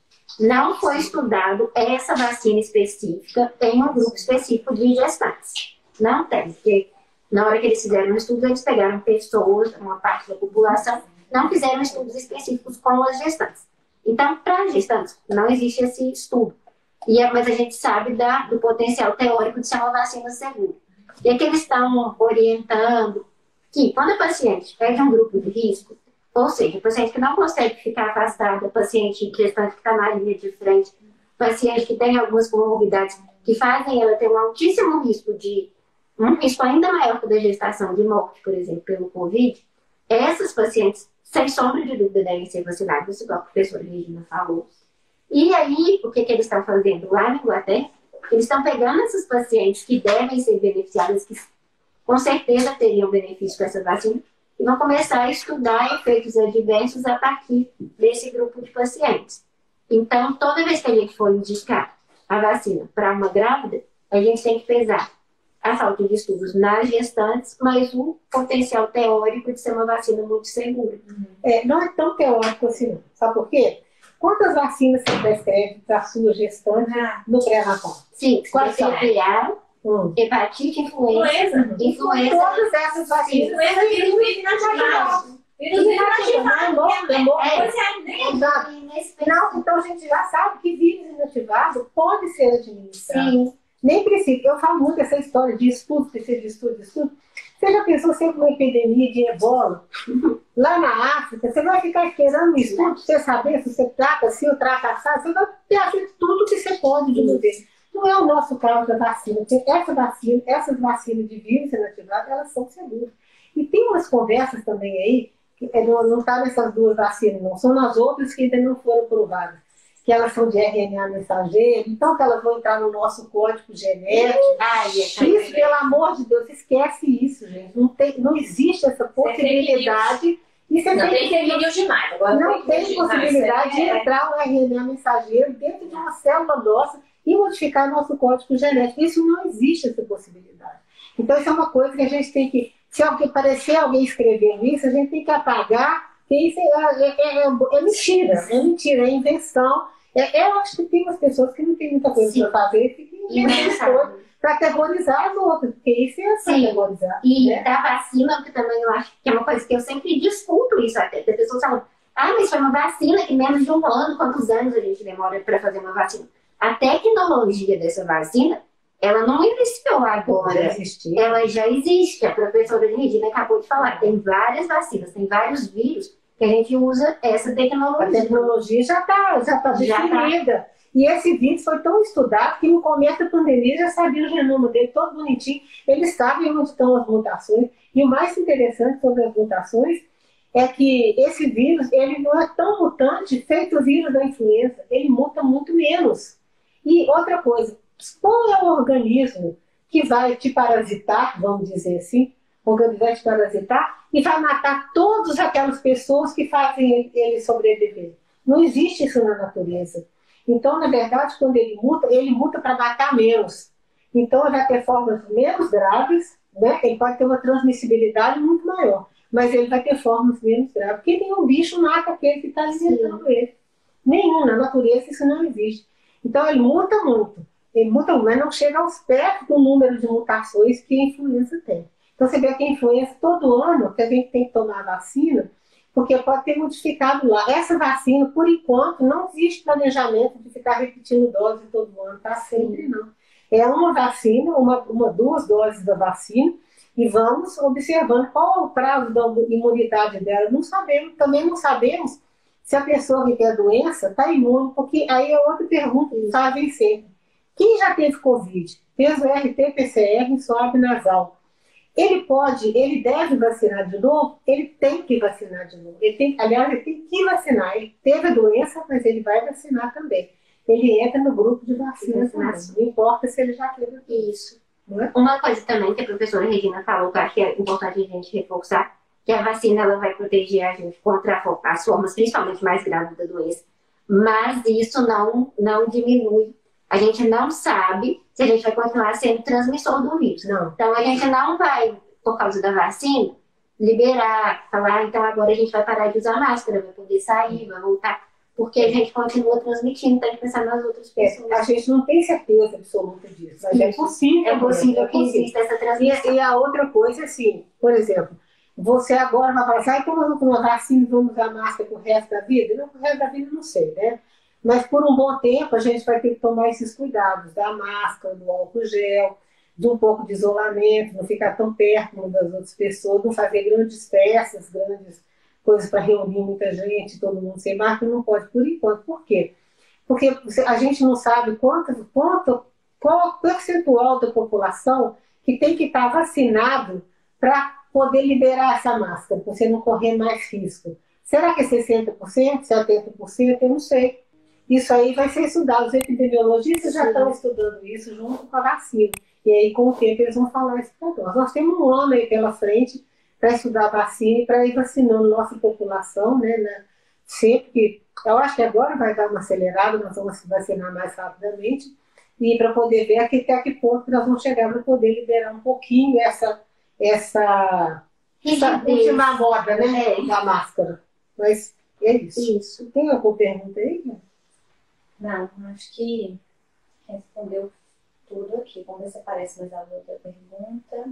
não foi estudado essa vacina específica em um grupo específico de gestantes. Não tem, porque na hora que eles fizeram um estudo, eles pegaram pessoas, uma parte da população, não fizeram estudos específicos com as gestantes. Então, para gestantes, não existe esse estudo. E é, mas a gente sabe da, do potencial teórico de ser uma vacina segura. E é que eles estão orientando que, quando a paciente é de um grupo de risco, ou seja, o paciente que não consegue ficar afastado, o paciente gestante que está na linha de frente, o paciente que tem algumas comorbidades que fazem ela ter um altíssimo risco de, um risco ainda maior que o da gestação de morte, por exemplo, pelo Covid, essas pacientes, sem sombra de dúvida, devem ser vacinadas, igual a professora Regina falou. E aí, o que, que eles estão fazendo lá na Inglaterra? Eles estão pegando essas pacientes que devem ser beneficiadas, que com certeza teriam benefício com essa vacina, e vão começar a estudar efeitos adversos a partir desse grupo de pacientes. Então, toda vez que a gente for indicar a vacina para uma grávida, a gente tem que pesar a falta de estudos nas gestantes, mas o potencial teórico de ser uma vacina muito segura. É, não é tão teórico assim, não. Sabe por quê? Quantas vacinas você prescreve para a sua gestante ah. no pré-natal? Sim, quais são? Hum. Hepatite, influenza, influenza, influenza. Todas essas vacinas. Influenza, vírus inativado. Vírus inativado. Não, então a gente já sabe que vírus inativado pode ser administrado. Sim. Nem precisa. Eu falo muito essa história de estudo, precisa de estudo, de estudo. Você já pensou sempre uma epidemia de ebola? Lá na África, você vai ficar esperando um estudo para você saber se você trata assim ou trata assado. Você vai ter tudo que você pode de uma vez. Não é o nosso caso da vacina, porque essa vacina, essas vacinas de vírus inativados, elas são seguras. E tem umas conversas também aí, que não está nessas duas vacinas, não, são nas outras que ainda não foram provadas, que elas são de R N A mensageiro, então que elas vão entrar no nosso código genético. Ai, isso, é pelo amor de Deus, esquece isso, gente. Não, tem, não existe essa possibilidade. E você não tem fake news demais. Agora não tem possibilidade de entrar o R N A mensageiro dentro de uma célula nossa e modificar nosso código genético. Isso não existe, essa possibilidade. Então, isso é uma coisa que a gente tem que... Se alguém, parecer alguém escrevendo isso, a gente tem que apagar, porque isso é, é, é, é mentira. É mentira, é invenção. É, eu acho que tem umas pessoas que não tem muita coisa para fazer e ficam inventando para aterrorizar as outras, porque isso é assim, aterrorizar. E né? da vacina, que também eu acho que é uma coisa que eu sempre discuto isso até. As pessoas falam, ah, mas foi uma vacina que menos de um ano, quantos anos a gente demora para fazer uma vacina? A tecnologia dessa vacina, ela não iniciou agora, já ela já existe. A professora Regina acabou de falar, tem várias vacinas, tem vários vírus que a gente usa essa tecnologia. A tecnologia já está já tá definida. Tá. E esse vírus foi tão estudado que no começo da pandemia já sabia o genoma dele todo bonitinho. Eles sabem onde estão as mutações. E o mais interessante sobre as mutações é que esse vírus ele não é tão mutante feito o vírus da influenza. Ele muta muito menos. E outra coisa, qual é o organismo que vai te parasitar, vamos dizer assim, o organismo vai te parasitar e vai matar todas aquelas pessoas que fazem ele sobreviver? Não existe isso na natureza. Então, na verdade, quando ele muta, ele muta para matar menos. Então, ele vai ter formas menos graves, né? Ele pode ter uma transmissibilidade muito maior, mas ele vai ter formas menos graves, porque nenhum bicho mata aquele que está alimentando ele. Nenhum, na natureza isso não existe. Então, ele muta muito. Ele muta muito, mas não chega aos pés do número de mutações que a influenza tem. Então, você vê que a influenza, todo ano, que a gente tem que tomar a vacina, porque pode ter modificado lá. Essa vacina, por enquanto, não existe planejamento de ficar repetindo dose todo ano, tá? Sempre não. É uma vacina, uma, uma, duas doses da vacina, e vamos observando qual é o prazo da imunidade dela. Não sabemos, também não sabemos se a pessoa que tem a doença está imune, porque aí é outra pergunta que fazem sempre. Quem já teve Covid, fez o R T P C R suave nasal, ele pode, ele deve vacinar de novo? Ele tem que vacinar de novo. Ele tem, aliás, ele tem que vacinar. Ele teve a doença, mas ele vai vacinar também. Ele entra no grupo de vacinas também. Não importa se ele já teve isso. É? Uma coisa também que a professora Regina falou, que eu acho que é importante a gente reforçar, que a vacina ela vai proteger a gente contra as formas, principalmente mais graves da doença. Mas isso não, não diminui. A gente não sabe se a gente vai continuar sendo transmissor do vírus. Não. Então, a gente não vai, por causa da vacina, liberar, falar, então agora a gente vai parar de usar máscara, vai poder sair, vai voltar, porque a gente continua transmitindo, tem que pensar nas outras pessoas. É, a gente não tem certeza absoluta disso, mas é possível. É possível é que possível. Exista essa transmissão. E, e a outra coisa, assim, por exemplo, você agora vai falar assim, ah, então nós vamos tomar vacina e vamos usar máscara pro resto da vida? Não, pro resto da vida não sei, né? Mas por um bom tempo a gente vai ter que tomar esses cuidados, da máscara, do álcool gel, de um pouco de isolamento, não ficar tão perto das outras pessoas, não fazer grandes festas, grandes coisas para reunir muita gente, todo mundo sem máscara, não pode por enquanto. Por quê? Porque a gente não sabe quanto, quanto, qual o percentual da população que tem que estar vacinado para poder liberar essa máscara, para você não correr mais risco. Será que é sessenta por cento, setenta por cento? Eu não sei. Isso aí vai ser estudado. Os epidemiologistas já estão estudando isso junto com a vacina. E aí, com o tempo, eles vão falar isso para nós. Nós temos um ano aí pela frente para estudar a vacina e para ir vacinando nossa população, né, né? Sempre que... Eu acho que agora vai dar uma acelerada, nós vamos vacinar mais rapidamente, e para poder ver aqui, até que ponto nós vamos chegar para poder liberar um pouquinho essa, essa, essa última moda, né, da máscara. Mas É isso. Isso. Tem alguma pergunta aí? Não, acho que respondeu tudo aqui. Vamos ver se aparece mais alguma outra pergunta.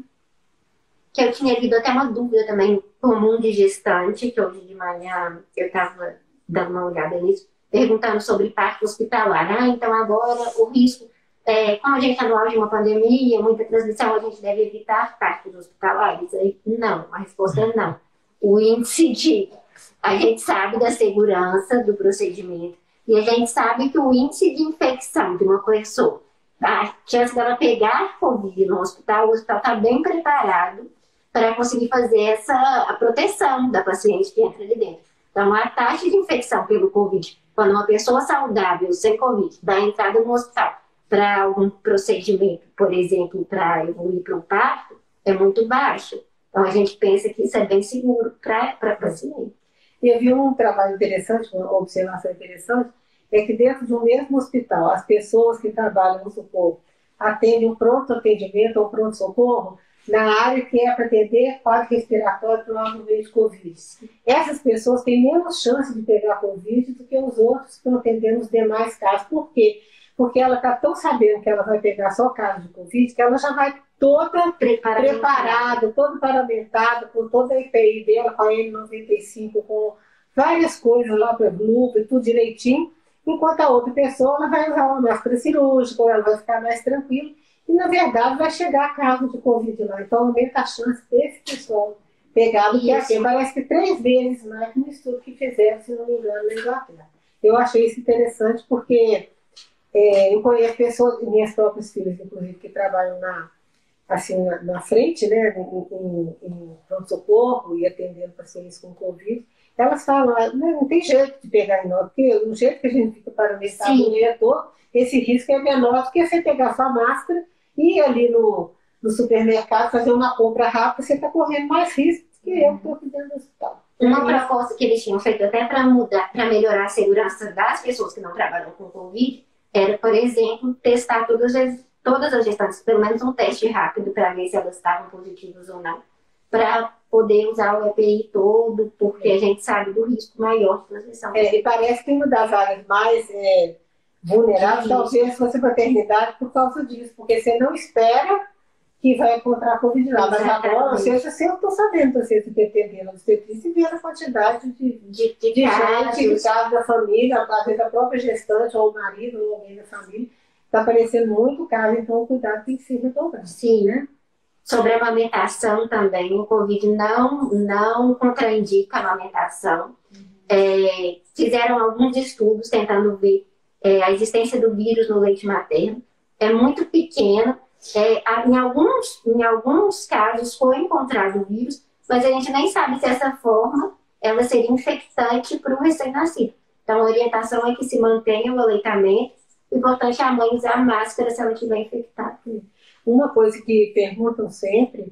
Que eu tinha lido até uma dúvida também comum de gestante, que hoje de manhã eu estava dando uma olhada nisso, perguntando sobre parto hospitalar. Ah, então agora o risco, é, como a gente está no auge de uma pandemia, muita transmissão, a gente deve evitar partos hospitalares? Aí, não, a resposta é não. O índice de... A gente sabe da segurança do procedimento e a gente sabe que o índice de infecção de uma pessoa, a chance dela pegar Covid no hospital, o hospital está bem preparado para conseguir fazer essa a proteção da paciente que entra ali dentro. Então, a taxa de infecção pelo Covid, quando uma pessoa saudável, sem Covid, dá entrada no hospital para algum procedimento, por exemplo, para evoluir para um parto, é muito baixo. Então, a gente pensa que isso é bem seguro para a paciente. E eu vi um trabalho interessante, uma observação interessante, é que dentro de um mesmo hospital, as pessoas que trabalham, vamos supor, atendem um pronto atendimento ou pronto-socorro, na área que é para atender quadro respiratório provavelmente Covid. Essas pessoas têm menos chance de pegar Covid do que os outros que estão atendendo os demais casos. Por quê? Porque ela está tão sabendo que ela vai pegar só caso de Covid, que ela já vai toda preparada, toda paramentada, com toda a I P I dela, com a N noventa e cinco, com várias coisas lá para grupo e tudo direitinho, enquanto a outra pessoa ela vai usar uma máscara cirúrgica, ou ela vai ficar mais tranquila. E, na verdade, vai chegar caso de Covid lá. Então, aumenta a chance desse pessoal pegar do que aqui. Parece que três vezes mais no estudo que fizeram, se não me engano, na Inglaterra. Eu achei isso interessante porque é, eu conheço pessoas, minhas próprias filhas, inclusive, que trabalham na, assim, na, na frente, né, em, em, em pronto-socorro e atendendo pacientes com Covid. Elas falam, não, não tem jeito de pegar em nós, porque o jeito que a gente fica paramentado o dia todo, esse risco é menor do que você pegar sua máscara e ir ali no, no supermercado fazer uma compra rápida, você está correndo mais risco do que eu que estou aqui dentro do hospital. Uma proposta que eles tinham feito até para mudar, para melhorar a segurança das pessoas que não trabalham com Covid, era, por exemplo, testar todas as, todas as gestantes, pelo menos um teste rápido para ver se elas estavam positivas ou não, para poder usar o E P I todo, porque a gente sabe do risco maior de transmissão. É, e parece que uma das áreas mais é, vulneráveis talvez fosse a maternidade por causa disso, porque você não espera que vai encontrar Covid lá. Mas agora, ou seja, se eu estou sabendo, você está entendendo, você se vê a quantidade de, de, de, de gente, de casos da família, às vezes a própria gestante, ou o marido, ou alguém da família, está aparecendo muito caso, então o cuidado tem que ser redobrado. Sim, né? Sobre a amamentação também, o Covid não, não contraindica a amamentação. Uhum. É, fizeram alguns estudos tentando ver é, a existência do vírus no leite materno. É muito pequena. É, em, alguns, em alguns casos foi encontrado o vírus, mas a gente nem sabe se essa forma ela seria infectante para o recém-nascido. Então a orientação é que se mantenha o aleitamento. O importante é a mãe usar máscara se ela estiver infectada. Uma coisa que perguntam sempre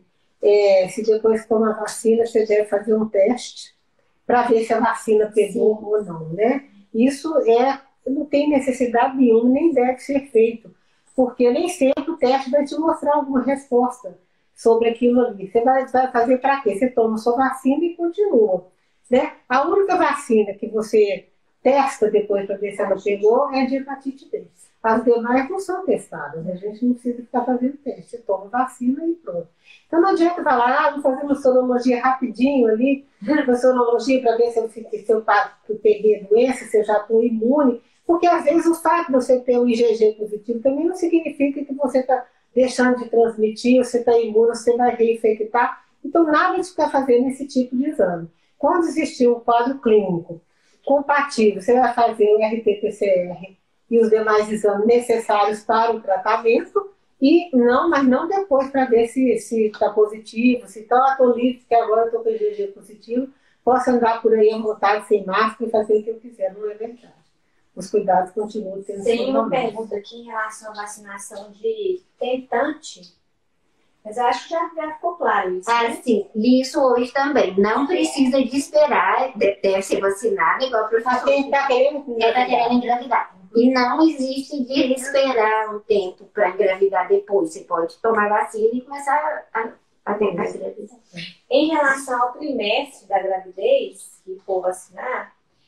é se depois que tomar vacina você deve fazer um teste para ver se a vacina pegou Sim. ou não, né? Isso é, não tem necessidade nenhuma, nem deve ser feito, porque nem sempre o teste vai te mostrar alguma resposta sobre aquilo ali. Você vai, vai fazer para quê? Você toma sua vacina e continua, né? A única vacina que você testa depois para ver se ela pegou é de hepatite B. As demais não são testadas, a gente não precisa ficar fazendo teste, você toma vacina e pronto. Então não adianta falar, ah, vou fazer uma sorologia rapidinho ali, uma sorologia para ver se eu, se eu, eu peguei a doença, se eu já estou imune, porque às vezes o fato de você ter o I G G positivo também não significa que você está deixando de transmitir, você está imune, você vai reinfectar. Então nada de ficar fazendo esse tipo de exame. Quando existir um quadro clínico compatível, você vai fazer o R T P C R, e os demais exames necessários para o tratamento, e não, mas não depois para ver se está positivo, se está, estou livre, que agora estou com o I G G positivo, posso andar por aí à vontade, sem máscara, e fazer o que eu quiser. Não é verdade. Os cuidados continuam tendo. Tem uma pergunta aqui em relação à vacinação de tentante, mas eu acho que já, já ficou claro isso. Ah, né? sim. Li isso hoje também. Não precisa de esperar, deve ser vacinada, igual para o professor. Quem está querendo está querendo engravidar. E não existe de esperar um tempo para engravidar depois. Você pode tomar vacina e começar a, a tentar engravidar. Em relação ao trimestre da gravidez, que for vacinar,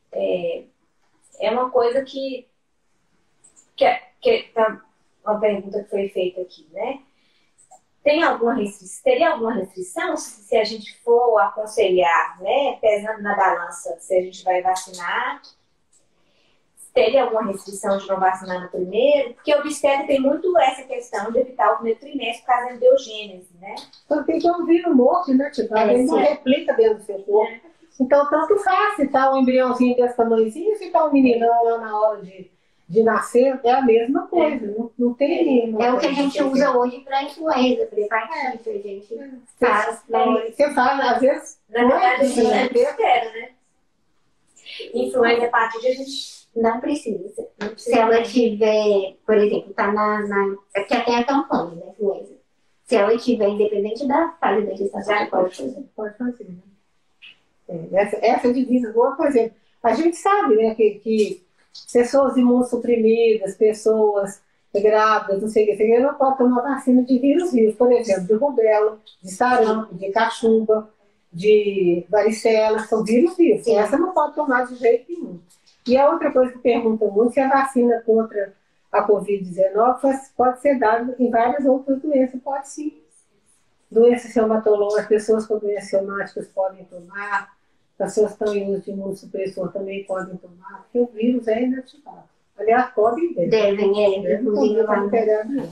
É, é uma coisa que, que, que tá, uma pergunta que foi feita aqui, né? Tem alguma restrição, teria alguma restrição se, se a gente for aconselhar, né, pesando na balança, se a gente vai vacinar? Teria alguma restrição de não vacinar no primeiro? Porque o obstetra tem muito essa questão de evitar o primeiro trimestre por causa da embriogênese, né? Então tem que é um vírus morto, né? Tipo, É, ele não sim. replica dentro do seu corpo. É. Então, tanto faz se tá um embriãozinho desse tamanhozinho, se tá um meninão lá na hora de, de nascer, é a mesma coisa. Não, não tem. É o que a gente usa hoje para influenza, para hepatite, a gente faz. Você, você faz, às vezes. Na verdade, a gente né? não espera, né? Influenza e hepatite, a gente Não precisa. não Se precisa. ela tiver, por exemplo, tá na. na é porque tem a campanha da influenza. Se ela tiver, independente da fase da gestação, Já ela pode fazer. Pode fazer, né? É, essa, essa divisa boa, por exemplo, a gente sabe, né, que, que pessoas imunossuprimidas, pessoas grávidas, não sei o que, você não pode tomar vacina de vírus vivos, por exemplo, de rubéola, de sarampo, de cachumba, de varicela, são vírus vivos. Sim. Essa não pode tomar de jeito nenhum. E a outra coisa que perguntam muito, se a vacina contra a covid dezenove pode ser dada em várias outras doenças. Pode sim. Doenças reumatológicas, pessoas com doenças reumáticas podem tomar, pessoas que estão em uso de imunossupressor também podem tomar, porque o vírus é inativável. Aliás, podem ter. Devem, é, Deve inclusive lá não no. pegar nada.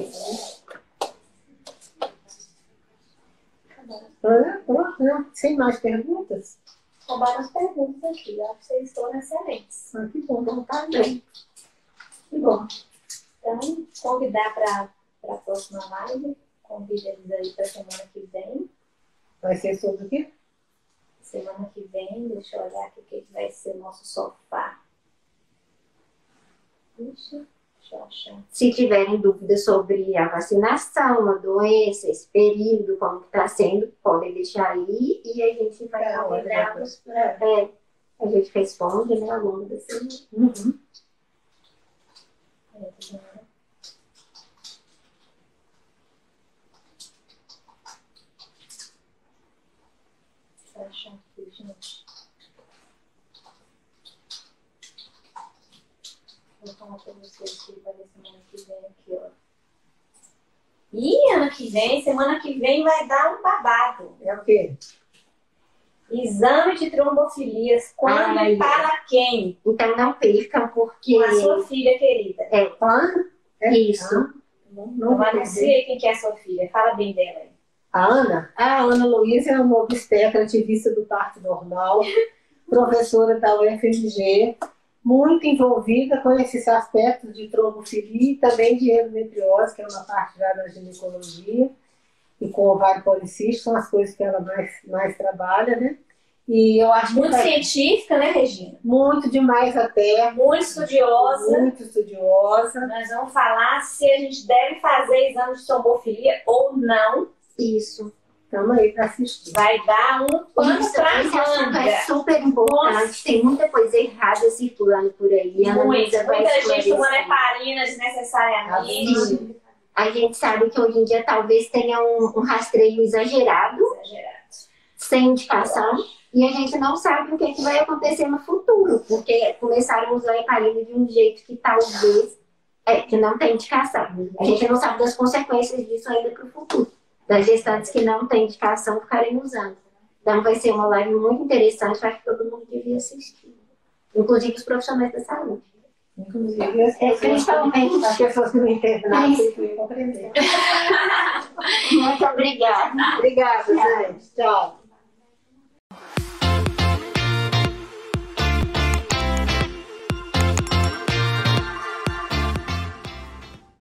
Ah, pronto, né? Sem mais perguntas? Roubaram as perguntas aqui, acho que vocês estão excelentes. Ah, que bom. Então tá bem. Que bom. Então, convidar para a próxima live, convida eles aí para semana que vem. Vai ser sobre o quê? Semana que vem, deixa eu olhar aqui o que que vai ser o nosso sofá. Puxa, deixa eu achar. Se tiverem dúvidas sobre a vacinação, a doença, esse período, como que está sendo, podem deixar aí e a gente vai É, convidá-los para. É, a gente responde, né, ao longo da semana. Uhum. É, tá bom. Deixa eu achar aqui, gente. Vou falar para vocês que vai ver semana que vem aqui, ó. Ih, ano que vem, semana que vem vai dar um babado. É o quê? Exame de trombofilias, quando Ai, e para quem? Então não percam, porque. Com a sua filha querida. É, Quando? É? isso. Ah, não, não Não vou anuncia aí quem que é a sua filha. Fala bem dela aí. A Ana? A Ana Luísa é uma obstetra ativista do parto normal, professora da U F M G, muito envolvida com esses aspectos de trombofilia e também de endometriose, que é uma parte já da ginecologia, e com ovário policístico, são as coisas que ela mais, mais trabalha, né? E eu acho Muito que vai- científica, né, Regina? muito demais até, Muito estudiosa. muito estudiosa. Nós vamos falar se a gente deve fazer exame de trombofilia ou não. Isso. Estamos aí para assistir. Vai dar um pano Isso, pra esse assunto é manga. super importante. Nossa. Tem muita coisa errada circulando por aí. A Ana Muito. Luísa vai Muita gente esclarecer. tomando heparina desnecessariamente. Sim. A gente sabe que hoje em dia talvez tenha um, um rastreio exagerado, Exagerado. sem indicação, e a gente não sabe o que, que vai acontecer no futuro, porque começaram a usar a heparina de um jeito que talvez é, que não tem indicação. A gente não sabe das consequências disso ainda para o futuro, das gestantes que não têm indicação ficarem usando. Então vai ser uma live muito interessante, acho que todo mundo devia assistir, inclusive os profissionais da saúde. Inclusive, as É, pessoas, principalmente. as pessoas que não entendem nada, Isso. que eu aprender. Muito obrigada. Obrigada, gente. Tchau.